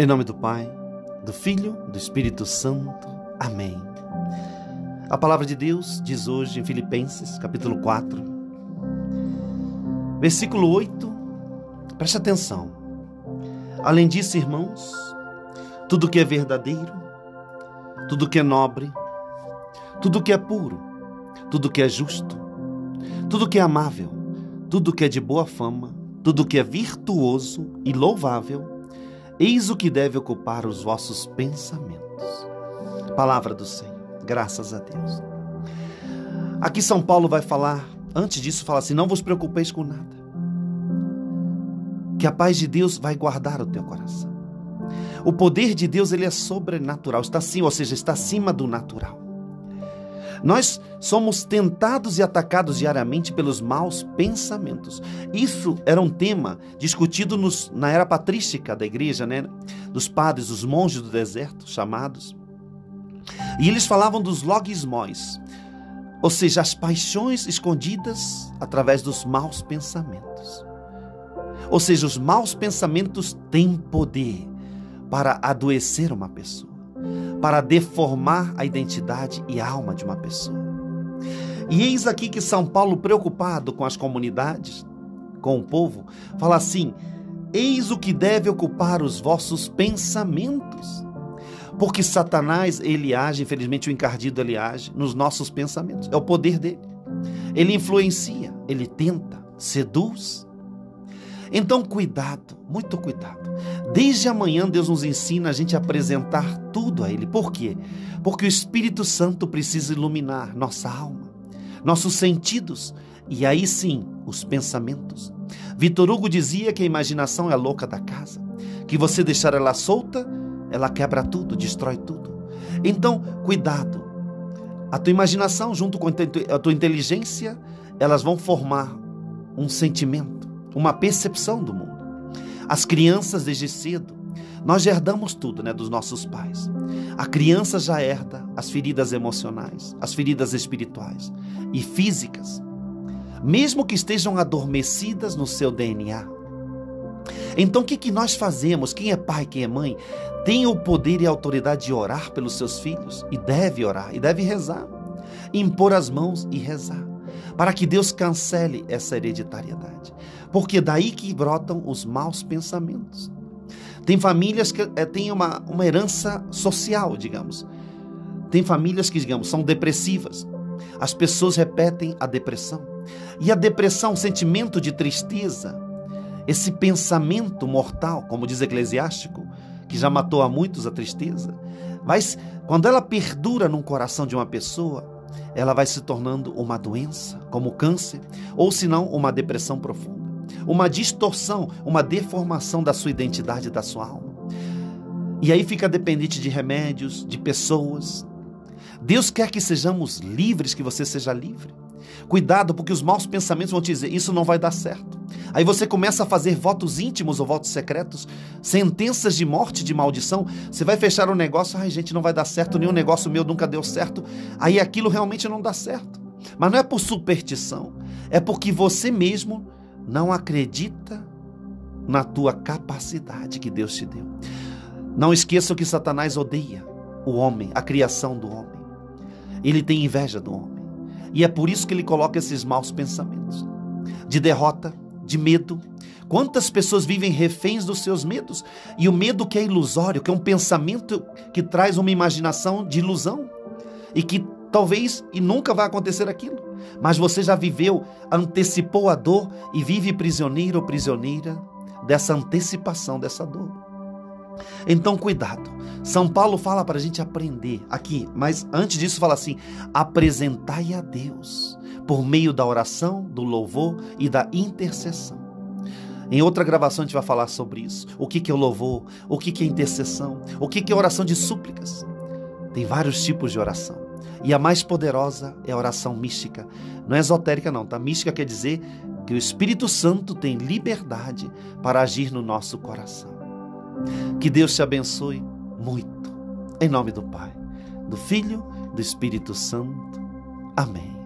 Em nome do Pai, do Filho, do Espírito Santo. Amém. A palavra de Deus diz hoje em Filipenses, capítulo 4, versículo 8. Preste atenção. Além disso, irmãos, tudo que é verdadeiro, tudo que é nobre, tudo que é puro, tudo que é justo, tudo que é amável, tudo que é de boa fama, tudo que é virtuoso e louvável, eis o que deve ocupar os vossos pensamentos. Palavra do Senhor, graças a Deus. Aqui São Paulo vai falar, antes disso fala assim, não vos preocupeis com nada, que a paz de Deus vai guardar o teu coração. O poder de Deus, ele é sobrenatural, está acima, ou seja, está acima do natural. Nós somos tentados e atacados diariamente pelos maus pensamentos. Isso era um tema discutido na era patrística da igreja, né? Dos padres, os monges do deserto, chamados. E eles falavam dos logismos, ou seja, as paixões escondidas através dos maus pensamentos. Ou seja, os maus pensamentos têm poder para adoecer uma pessoa, para deformar a identidade e a alma de uma pessoa. E eis aqui que São Paulo, preocupado com as comunidades, com o povo, fala assim, eis o que deve ocupar os vossos pensamentos. Porque Satanás, ele age, infelizmente o encardido, ele age nos nossos pensamentos. É o poder dele. Ele influencia, ele tenta, seduz. Então, cuidado, muito cuidado. Desde amanhã, Deus nos ensina a gente a apresentar tudo a Ele. Por quê? Porque o Espírito Santo precisa iluminar nossa alma, nossos sentidos e aí sim, os pensamentos. Vitor Hugo dizia que a imaginação é a louca da casa, que você deixar ela solta, ela quebra tudo, destrói tudo. Então, cuidado. A tua imaginação junto com a tua inteligência, elas vão formar um sentimento, uma percepção do mundo. As crianças, desde cedo, nós já herdamos tudo, né, dos nossos pais. A criança já herda as feridas emocionais, as feridas espirituais e físicas, mesmo que estejam adormecidas no seu DNA. Então, o que nós fazemos? Quem é pai, quem é mãe, tem o poder e a autoridade de orar pelos seus filhos, e deve orar, e deve rezar, impor as mãos e rezar, para que Deus cancele essa hereditariedade. Porque daí que brotam os maus pensamentos. Tem famílias que têm uma herança social, digamos. Tem famílias que, digamos, são depressivas. As pessoas repetem a depressão. E a depressão, o sentimento de tristeza, esse pensamento mortal, como diz Eclesiástico, que já matou a muitos a tristeza, mas quando ela perdura no coração de uma pessoa, ela vai se tornando uma doença, como câncer, ou se não, uma depressão profunda. Uma distorção, uma deformação da sua identidade, da sua alma. E aí fica dependente de remédios, de pessoas. Deus quer que sejamos livres, que você seja livre. Cuidado, porque os maus pensamentos vão te dizer, isso não vai dar certo. Aí você começa a fazer votos íntimos ou votos secretos, sentenças de morte, de maldição. Você vai fechar um negócio, ai gente, não vai dar certo, nenhum negócio meu nunca deu certo. Aí aquilo realmente não dá certo. Mas não é por superstição, é porque você mesmo não acredita na tua capacidade que Deus te deu. Não esqueça que Satanás odeia o homem, a criação do homem. Ele tem inveja do homem. E é por isso que ele coloca esses maus pensamentos de derrota, de medo. Quantas pessoas vivem reféns dos seus medos? E o medo que é ilusório, que é um pensamento que traz uma imaginação de ilusão e que talvez e nunca vai acontecer aquilo. Mas você já viveu, antecipou a dor e vive prisioneiro ou prisioneira dessa antecipação dessa dor. Então, cuidado. São Paulo fala para a gente aprender aqui, mas antes disso fala assim, apresentai a Deus por meio da oração, do louvor e da intercessão. Em outra gravação a gente vai falar sobre isso. O que é o louvor? O que é intercessão? O que é oração de súplicas? Tem vários tipos de oração. E a mais poderosa é a oração mística. Não é esotérica não, tá? Mística quer dizer que o Espírito Santo tem liberdade para agir no nosso coração. Que Deus te abençoe muito. Em nome do Pai, do Filho, do Espírito Santo. Amém.